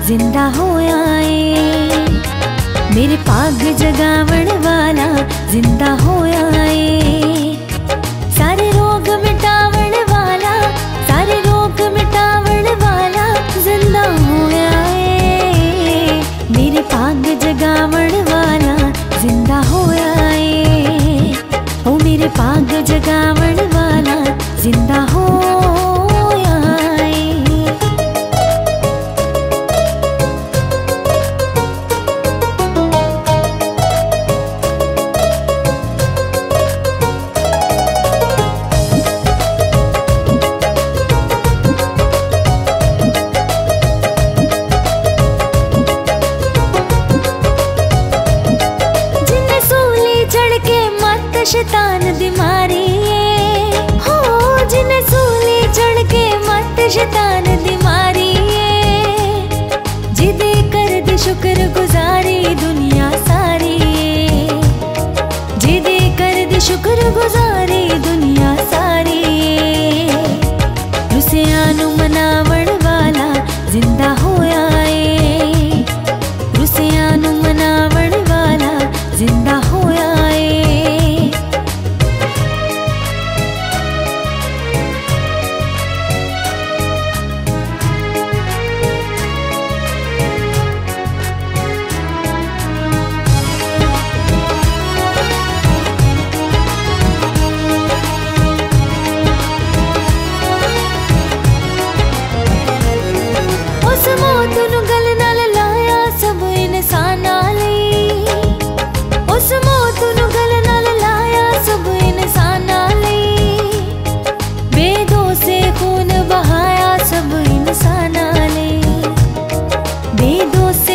जिंदा होया है। मेरे पाग जगावण वाला जिंदा होया है। सारे रोग मिटावण वाला, सारे रोग मिटावण वाला जिंदा होया है। मेरे पाग जगावण वाला जिंदा होया है। ओ मेरे पाग जगावण वाला जिंदा होया है। शैतान दी मारी हो, जिन्हें सूली चढ़ के मत शैतान दी मारी। जिदे कर दी शुक्र गुजारी दुनिया सारी। जिदे कर दी शुक्र गुजारी दुनिया सारी। रुसिया नू मनावण वाला जिंदा होया है। रुसिया नू मनावण वाला जिंदा होया है। वेदों